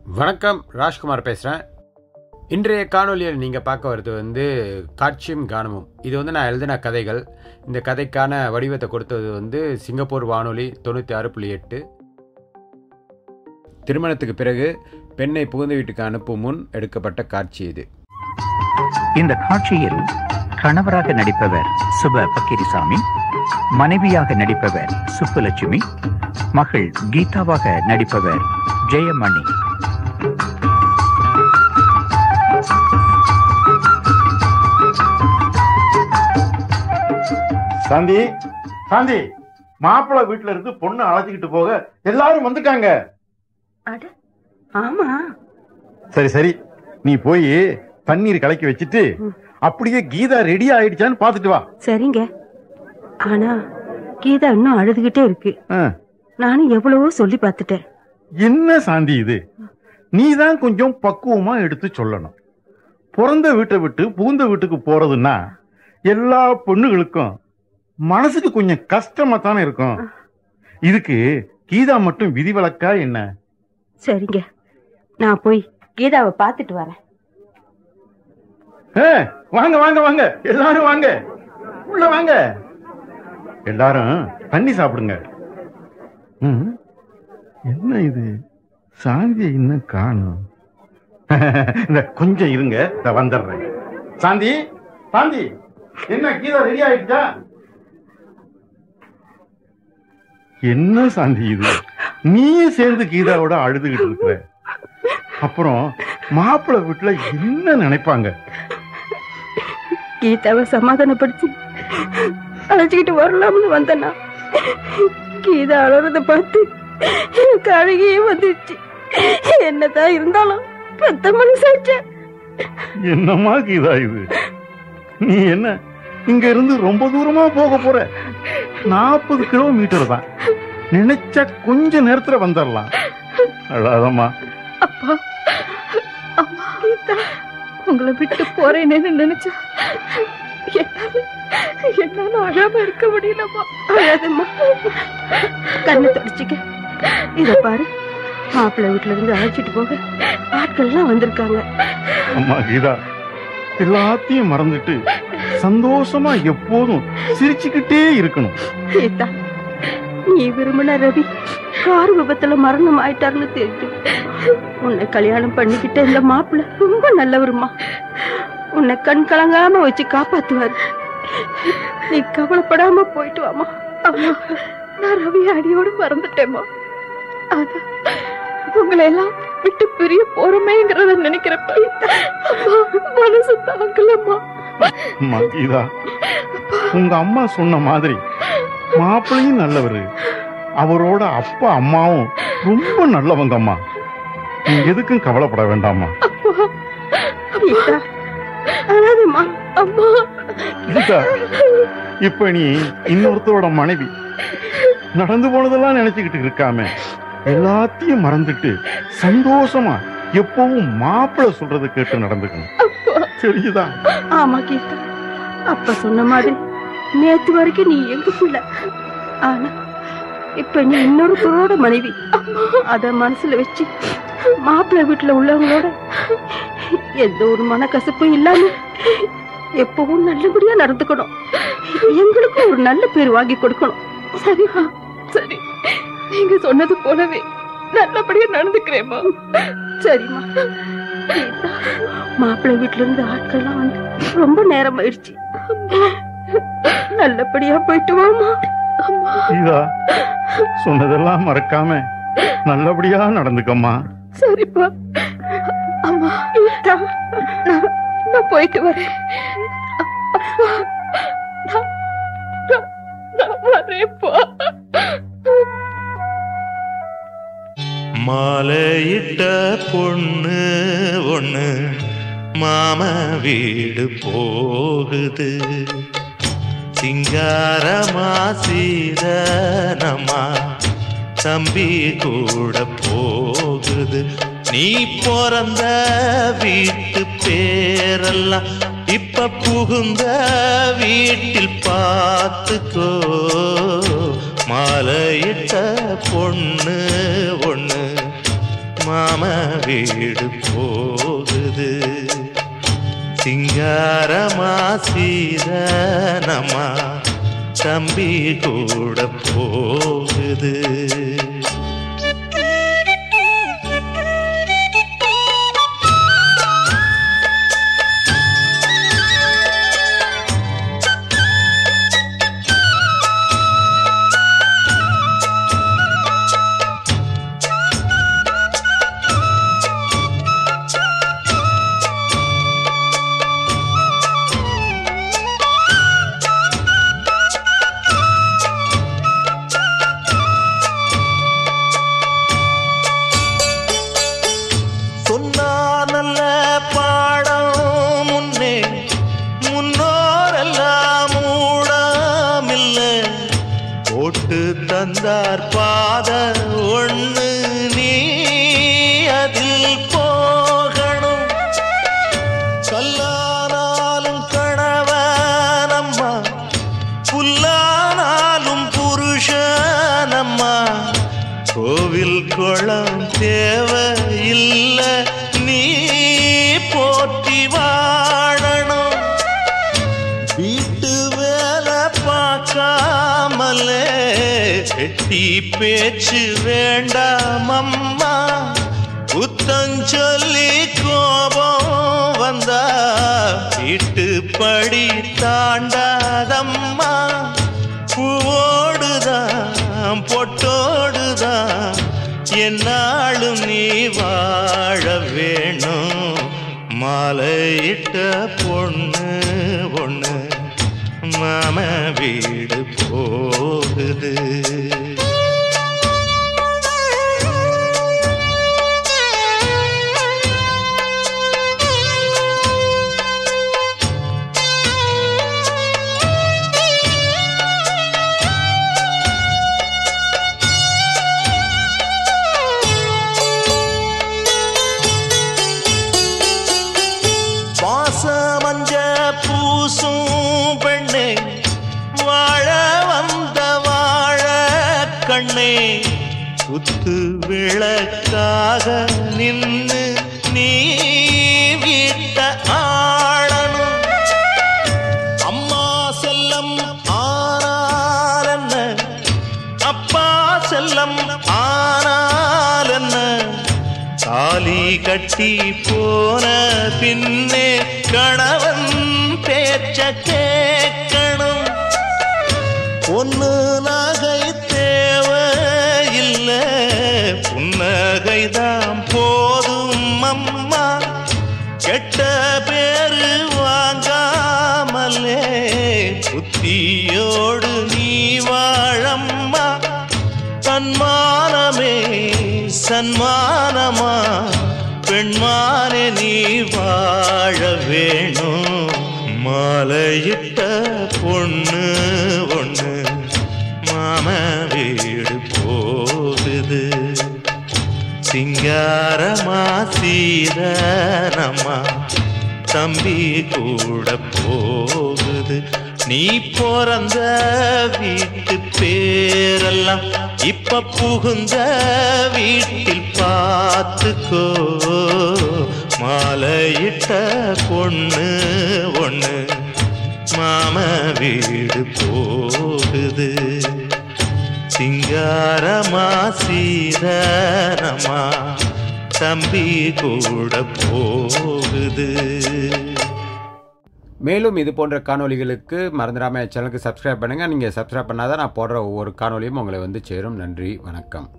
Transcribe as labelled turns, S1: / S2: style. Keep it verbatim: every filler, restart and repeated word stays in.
S1: வணக்கம், ராஜ்குமார் பேசுகிறேன். இன்றைய காணொலியில் நீங்கள் பார்க்க வருது வந்து காட்சியும் கானமும். இது வந்து நான் எழுதின கதைகள். இந்த கதைக்கான வடிவத்தை கொடுத்தது வந்து சிங்கப்பூர் வானொலி தொண்ணூற்றி ஆறு புள்ளி எட்டு. திருமணத்துக்கு பிறகு பெண்ணை புகுந்த வீட்டுக்கு அனுப்பும் முன் எடுக்கப்பட்ட காட்சி இது.
S2: இந்த காட்சியில் கணவராக நடிப்பவர் சுப பக்கிரிசாமி, மனைவியாக நடிப்பவர் சுப்புலட்சுமி, மகள் கீதாவாக நடிப்பவர் ஜெயமணி.
S3: சாந்தி, சாந்தி, மாப்பிள்ளை வீட்டுல இருந்து பொண்ணு அழைச்சிக்கிட்டு போக எல்லாரும் வந்துட்டாங்க.
S4: ஆமா,
S3: சரி சரி, நீ போய் தண்ணீர் கலக்கி வச்சிட்டு அப்படியே கீதா ரெடி ஆயிடுச்சான்னு பாத்துட்டு வா.
S4: சரிங்க. ஆனா கீதா இன்னும் அழுதுகிட்டே இருக்கு. நானும் எவ்வளவோ சொல்லி பார்த்துட்டேன்.
S3: என்ன சாந்தி இது, நீதான் கொஞ்சம் பக்குவமா எடுத்து சொல்லணும். பிறந்த வீட்டை விட்டு புகுந்த வீட்டுக்கு போறதுன்னா எல்லா பொண்ணுகளுக்கும் மனசுக்கு கொஞ்சம் கஷ்டமா தானே இருக்கும். இதுக்கு கீதா மட்டும் விதிவிலக்கா என்ன?
S4: சரிங்க, நான் போய் கீதாவை பார்த்துட்டு வரேன்.
S3: வாங்க வாங்க வாங்க, எல்லாரும் வாங்க, உள்ள வாங்க, எல்லாரும் தண்ணி சாப்பிடுங்க. என்ன இது, சாந்தியை இன்னும் காணும். கொஞ்சம் இருங்க, வந்துடுறேன். சாந்தி, சாந்தி, என்ன கீதா ரெடி ஆயிடுச்சா? என்ன சாந்தி இது, நீயும் சேர்ந்து கீதாவோட அழுதுகிட்டு இருக்கிற. அப்புறம் மாப்பிள்ளை வீட்டுல என்ன நினைப்பாங்க?
S4: கீதாவை சமாதானப்படுத்தி அழைச்சிக்கிட்டு வரலாம்னு வந்தனா கீதா அழுறத பார்த்து எனக்கு அழுகையே வந்துருச்சு. என்னதான் இருந்தாலும் பத்த மனசாச்ச.
S3: என்னம்மா கீதா இது, நீ என்ன இங்க இருந்து ரொம்ப தூரமா போக போற? நாற்பது கிலோமீட்டர் தான், நினைச்சா கொஞ்ச நேரத்துல வந்துடலாம். அழாதம்மா.
S4: அப்பா, அம்மா, கீதா உங்களை விட்டு போறேன்னு நினைச்சா என்னால என்னால அழாம இருக்க முடியலம்மா. அழாதம்மா, கண்ணை தொடச்சிக்க. இத பாரு, மாப்பிள்ளை வீட்டுல இருந்து அழைச்சிட்டு போக ஆட்கள் எல்லாம் வந்திருக்காங்க.
S3: அம்மா கீதா, எல்லாத்தையும் மறந்துட்டு சந்தோஷமா எப்போதும் சிரிச்சுக்கிட்டே இருக்கணும்.
S4: கீதா, நீ விரும்பின ரவி கார் விபத்துல மரணம் ஆயிட்டாருன்னு தெரிஞ்சு உன்னை கல்யாணம் பண்ணிக்கிட்ட இந்த மாப்பிள்ளை ரொம்ப நல்லவருமா. உன்னை கண் கலங்காம வச்சு காப்பாத்துவாரு. நீ கவலைப்படாம போயிட்டு வாமா. அம்மா, நான் ரவி அடியோடு மறந்துட்டேம்மா. ஆனா உங்களை எல்லாம் விட்டு பிரிய போறமேங்கிறத நினைக்கிறப்ப மனசு தாங்கலம்மா.
S3: கீதா, உங்க அம்மா சொன்ன மாதிரி மாப்பிள்ளையும் நல்லவரு, அவரோட அப்பா அம்மாவும் ரொம்ப நல்லவங்க. அம்மா, நீ எதுக்கும் கவலைப்பட வேண்டாமா. இப்ப நீ இன்னொருத்தரோட மனைவி, நடந்து போனதெல்லாம் நினைச்சுக்கிட்டு இருக்காம எல்லாத்தையும் மறந்துட்டு சந்தோஷமா எப்பவும் மாப்பிள்ளை சொல்றதை கேட்டு நடந்துக்கணும். தெரியுதா?
S4: ஆமா கீதா, அப்ப சொன்ன மாதிரி நேத்து வரைக்கும் நீ எங்க பிள்ளை, ஆனா இப்ப நீ இன்னொருத்தரோட மனைவி. அத மனசுல வச்சு மாப்பிள்ளை வீட்டுல உள்ளவங்களோட எந்த ஒரு மனக்கசப்பும் இல்லாம எப்பவும் நல்லபடியா நடந்துக்கணும். எங்களுக்கும் ஒரு நல்ல பேர் வாங்கி கொடுக்கணும். சரிமா? சரி, நீங்க சொன்னது போலவே நல்லபடியா நடந்துக்கிறேம்மா. சரிம்மா. மாப்பிள்ளை வீட்டுல இருந்து ஆட்கள் எல்லாம் வந்து ரொம்ப நேரம் ஆயிடுச்சு. நல்லபடியா போயிட்டு வாமா.
S3: கீதா, சொன்னதெல்லாம் மறக்காம நல்லபடியா நடந்துக்கம்மா.
S4: சரிப்பா. அம்மா, நான் போயிட்டு வரேன்.
S5: மாலையிட்ட பொண்ணு ஒண்ணு மாம வீடு போகுது, சிங்காரமா சீதனமா தம்பி கூட போகுது. நீ பிறந்த வீட்டு பேரெல்லாம் இப்ப புகுந்த வீட்டில் பார்த்துக்கோ. மாலையிட்ட பொண்ணு ஒண்ணு மாம வீடு போகுது. சிங்காரமா சீதனமா தம்பி கூட போகுது. சொன்னானல்ல பாடம் முன்னே முன்னோரெல்லாம் மூடமில்ல போட்டு தந்தார் பாத ஒண்ணு நீ அதில் போகணும். கல்லானாலும் கணவனம்மா புல்லானாலும் புருஷனம்மா கோவில் குளம் தேவையில்ல நீ போற்றி வாழணும். வீட்டு வேலை பார்க்காமலே எட்டி பேச்சு வேண்டாம் அம்மா. புத்தஞ்சொல்லி கோபம் வந்தா வீட்டு படி தாண்டாதம்மா. பூவோடுதான் பொட்டோடுதான் என்னாலும் நீ வாழ வேணும். மாலையிட்ட பொண்ணு ஒண்ணு மாம வீடு போகுது. மஞ்ச பூசும் பெண்ணே வாழ வந்த வாழ கண்ணே குத்து விளக்காக நின்று நீ வீட்ட ஆளணும். அம்மா செல்லம் ஆனால் என்ன அப்பா செல்லம் ஆனால் என்ன தாலி கட்டி போன பின்னே கணவன் பேச்ச கேட்கணும். பொண்ணு நகை தேவையில்லை புன்னகைதான் போதும் அம்மா. கெட்ட பேரு வாங்காமலே புத்தியோடு நீ வாழம்மா. சன்மானமே சன்மானமா பெண்மானே நீ வாழ வேணும். மாலையிட்ட பொண்ணு ஒண்ணு மாம வீடு போகுது. சிங்காரமா சீதனமா தம்பி கூட போகுது. நீ பிறந்த வீட்டு பேரெல்லாம் இப்ப புகுந்த வீட்டில் பார்த்துக்கோ. மாலையிட்ட பொண்ணு ஒண்ணு மாம வீடு போகுது. சிங்காரமா சீதனமா தம்பி கூட போகுது.
S1: மேலும் இது போன்ற காணொளிகளுக்கு மறந்துடாமல் சேனலுக்கு சப்ஸ்கிரைப் பண்ணுங்கள். நீங்கள் சப்ஸ்கிரைப் பண்ணாதான் நான் போடுற ஒவ்வொரு காணொளியும் உங்களை வந்து சேரும். நன்றி, வணக்கம்.